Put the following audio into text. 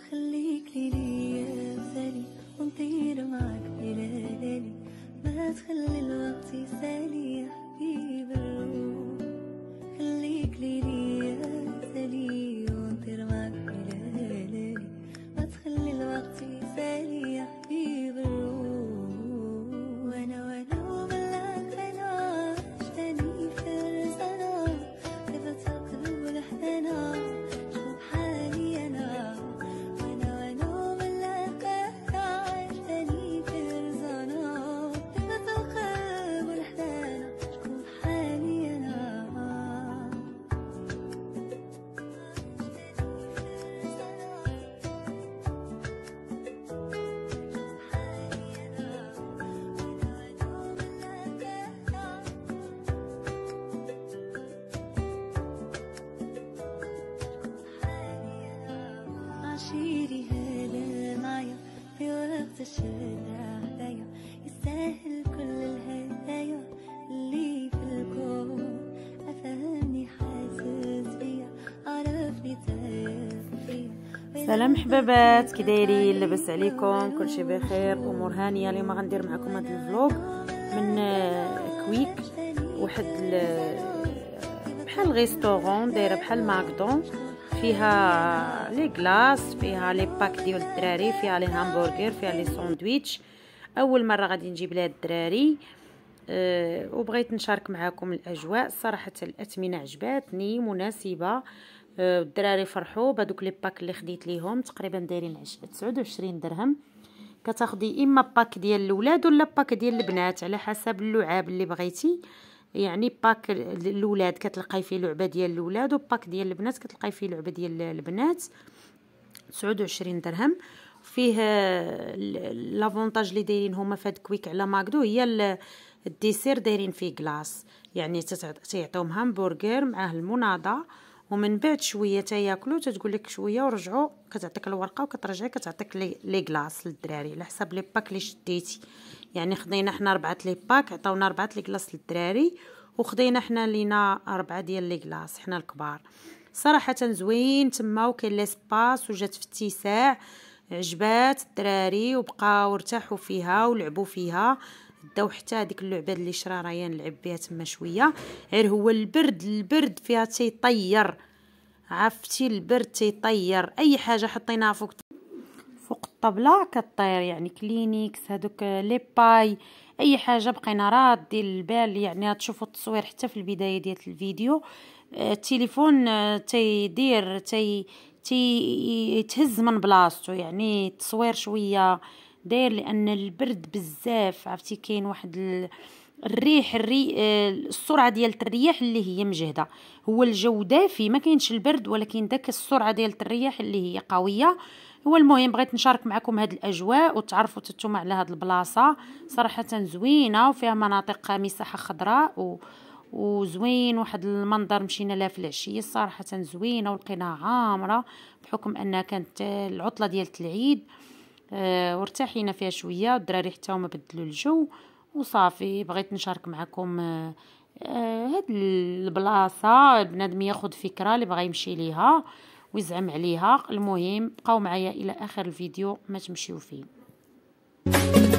خليك ليلي يا غزالي ونطير معاك بلا ليالي، ما تخلي الوقت يسالي يا حبيب الروح. خليك ليلي يا غزالي ونطير معاك بلا ليالي، ما تخلي الوقت يسالي يا حبيب الروح. وانا وبلاك انا عشتني في الرزانة، كيف تقلب الحنانة شوف حالي انا. وانا وبلاك انا عشتني في الرزانة، كيف تقلب الحنانة شوف حالي انا. عشيري هلا معايا في وقت الشدة هدايا، يستاهل كل الهدايا اللي في الكون. أفهمني حاسس بيا عرفني تعرف فيا. سلام حبابات، كي دايرين؟ لاباس عليكم؟ كلشي بخير، امور هانيه. اليوم غندير معكم هذا الفلوق من كويك، واحد بحال غيستورون دايره بحال ماكدون، فيها لي كلاص، فيها لي باك ديال الدراري، فيها لي همبرغر، فيها لي ساندويتش. اول مره غادي نجيب لها الدراري وبغيت نشارك معكم الاجواء. صراحه الاثمنه عجباتني، مناسبه، الدراري فرحوا بهذوك لي باك اللي خديت ليهم، تقريبا دايرين 29 درهم. كتاخدي اما باك ديال الاولاد ولا باك ديال البنات على حسب اللعاب اللي بغيتي. يعني باك الاولاد كتلقاي فيه لعبه ديال الاولاد، وباك ديال البنات كتلقاي فيه لعبه ديال البنات. 29 درهم. فيه لافونتاج اللي دايرين هما فهاد كويك على ماكدو، هي الديسير دايرين فيه كلاص، يعني تيعطيهم همبرغر معاه المناضه، ومن بعد شويه تياكلوا تتقول لك شويه ورجعوا، كتعطيك الورقه وكترجعي كتعطيك لي كلاص للدراري على حسب لي باك اللي شديتي. يعني خدينا حنا 4 لي باك، عطاونا 4 لي كلاص للدراري، وخدينا حنا لينا 4 ديال لي كلاص حنا الكبار. صراحه زوين تما، وكاين ليسباس وجات في اتساع، عجبات الدراري وبقاو ارتاحوا فيها ولعبوا فيها. داو حتى هذيك اللعبه اللي شرا ريان لعب بها تما شويه، غير هو البرد فيها تيطير، عرفتي البرد تيطير اي حاجه حطيناها فوق الطبله كطير، يعني كلينيكس هذوك لي باي، اي حاجه بقينا رادين البال. يعني تشوفوا التصوير حتى في البدايه ديال الفيديو، التليفون تيدير يتهز من بلاصتو، يعني التصوير شويه داير لان البرد بزاف. عرفتي كاين واحد الريح السرعه ديال الرياح اللي هي مجهده، هو الجو دافي ما كاينش البرد، ولكن داك السرعه ديال الرياح اللي هي قويه. هو المهم بغيت نشارك معكم هاد الاجواء وتعرفوا نتوما على هاد البلاصه. صراحه زوينه وفيها مناطق مساحه خضراء وزوين، واحد المنظر مشينا لها في العشيه صراحه زوينه، ولقيناها عامره بحكم انها كانت العطله ديال العيد. وارتاحينا فيها شويه، والدراري حتى هما بدلوا الجو وصافي. بغيت نشارك معكم هاد البلاصه، بنادم ياخذ فكره اللي بغى يمشي ليها ويزعم عليها. المهم بقاو معايا الى اخر الفيديو، ما تمشيو فيه.